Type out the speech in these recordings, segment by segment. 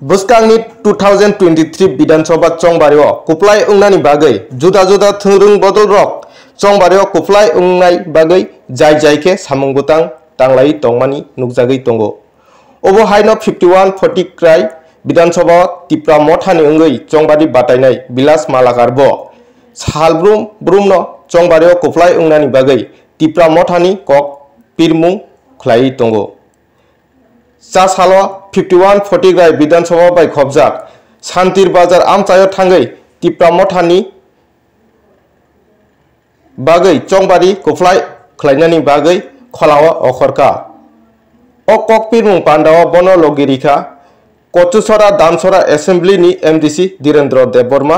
Buskangni 2023 Bidansabha Chongbario Kuplai Ungnani Bagai Juda Juda Thungrung Bodol Rock Chongbario Kuplai Ungnai Bagai Jai Jaike Samungutang Tanglai Tongmani Nukjagi Tongo Obo Haino 51 Fatikrai Bidansabha TIPRA Mothani Ungai Chongbari Batainai Bilash Malakar Bo Salbrum Brumno Chongbario Kuplai Ungnani Bagai TIPRA Mothani Kok Pirmung Khlai Tongo Sasalwa 51 Fatikrai Bidansabha by Khobjak Santir Bazar Amchayo Thangai TIPRA Mothani Bagai Chongbari Kuplai Khlainani Bagai Kholawa Okhorka Okok Pirmung Pandawa Bono Logirika Kochusora Damsora Assembly ni MDC Direndra Deborma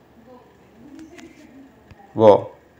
Wo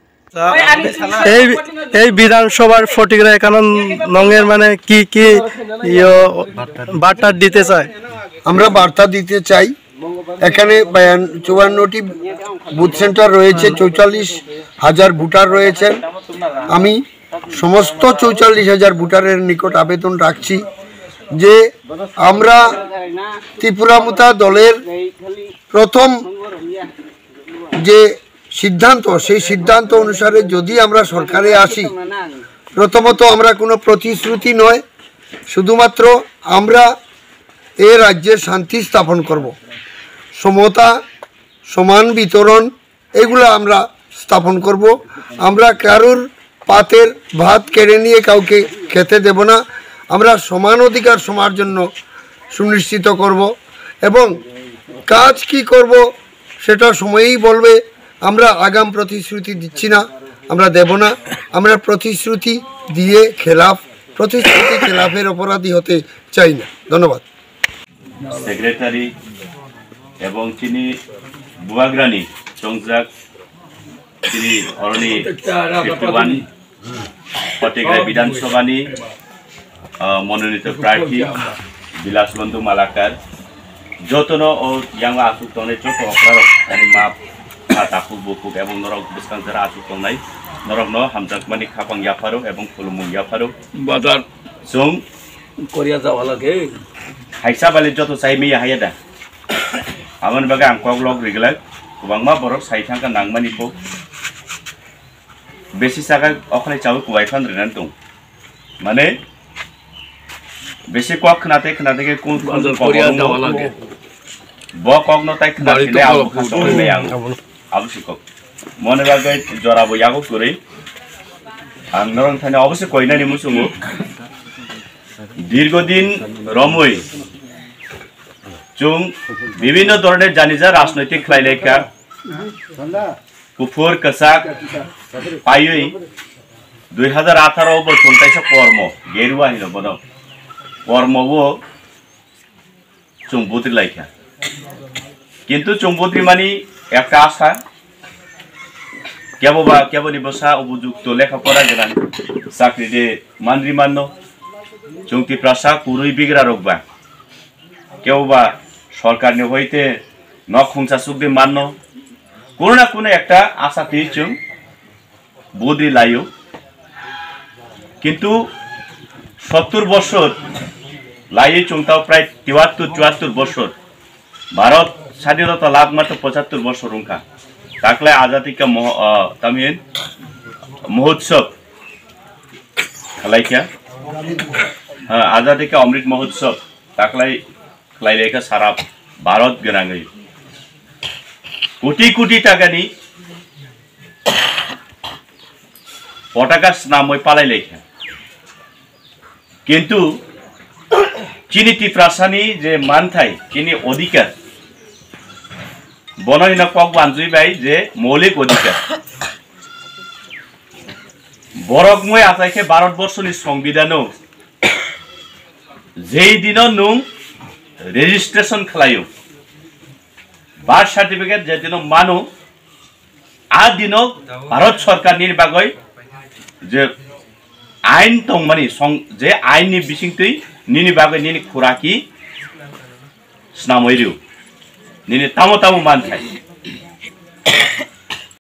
এই বিধানসভার ফটিকরাই কানন নঙের মানে কি কি বার্তা দিতে চায় আমরা বার্তা দিতে চাই এখানে 54টি বুথ সেন্টার রয়েছে 44,000 ভোটার রয়েছেন আমি সমস্ত 44,000 ভোটারের নিকট আবেদন রাখছি যে আমরা ত্রিপুরা মুথা দলের প্রথম যে সিদ্ধান্ত সেই সিদ্ধান্ত অনুসারে যদি আমরা সরকারে আসি প্রথমত আমরা কোনো প্রতিশ্রুতি নয় শুধুমাত্র আমরা এই রাজ্যে শান্তি স্থাপন করব সমতা সমান বিতরণ এগুলো আমরা স্থাপন করব আমরা কারোর পাতের ভাত কেড়ে নিয়ে কাউকে খেতে দেব না আমরা সমান অধিকার সবার জন্য সুনিশ্চিত করব এবং কাজ কি করব সেটা সময়ই বলবে আমরা আগাম প্রতিশ্রুতি দিচ্ছি না আমরা দেব না আমরা প্রতিশ্রুতি দিয়ে প্রতিশ্রুতি খেলাফের অপরাধী হতে চাই না ধন্যবাদ সেক্রেটারি এবং তিনি বুয়াগ্রানি চংজাক তিনি অরণি 51 ফটিকরাই বিধানসভানি মনোনীত প্রার্থী বিলাস বন্ধু মালাকার যতনো ও ইয়াং আসুক তনে যত অপরাধ মানে মাপ তাকু বুকুক এবং নরক বুসকাং যারা আসুক তনাই নরক ন হামজাকমানি খাপাং ইয়াফারো এবং ফুলুমুং ইয়াফারো বাজার জং কোরিয়া যাওয়া লাগে হাইসা বালি যত চাইমি হাইয়াদা আমন বাগে আং কগলগ রিগলাক গোबांमा বরক সাইথাঙ্কা নাংমানিপো বেশি সাগা অখনে চাও কুবাইফান রেনান দং মানে বেশি কক খনাতে খনাতে কোন কোরিয়া যাওয়া লাগে ব কগনো তাই খনাতে আউ খাসলে আং আবশ্যক মনে বাগে জরাবো ইয়াগো করে আং নরং থানে অবশ্য কইনানি মুসুমু দীর্ঘদিন রমই जों বিভিন্ন ধরনের জানিজা রাজনৈতিক খাইলেখা কুফুর কসাক পাইই 2018 বছর তাইসা কর্ম গেরুয়া হিল বদ কর্মও চুম্বুতি লাইখা কিন্তু চুম্বুতি মানি একটা আশা কেবলি বসা উপযুক্ত লেখাপড়া গেলান চাকরিতে মানরি মান্য চুংতি প্রাসা কুরুই বিগ্রা রোগবা কেউবা সরকার নে হইতে নখুংসা সুখদে মান্য কোনো না কোনো একটা আশা পেয়েছুং বুদ্ধি লাইও কিন্তু 70 বছর লাইয়ে চুংতাও প্রায় 73-74 বছর ভারত স্বাধীনতা লাভ মাত্র 75 বছর উঙ্কা তাকলে আজাদি কা তামিন মহোৎসব লাইকা হ্যাঁ আজাদি কা অমৃত মহোৎসব তাকলাই লাইলেখা সারা ভারত গনাঙ্গই কোটি কোটি টাকা নি পটাকা নামই পালাই লেখা কিন্তু চিনি টিপ্রাসানি যে মানথাই চিনি অধিকার বননিনা কক বানজুই বাই যে মৌলিক অধিকার বরকময় আতাইকে ভারতবর্ষনি সংবিধানও যেই দিন নুং রেজিস্ট্রেশন খালাইও বার্থ সার্টিফিকেট যে দিন মানো আ দিন ভারত সরকার নির্বাগই যে আইন দं মানি যে আইননি বিসিংতৈ নিনি বাগৈ নিনি খুরাকি স্নামইরিও নিনি তামো তামো মানথাই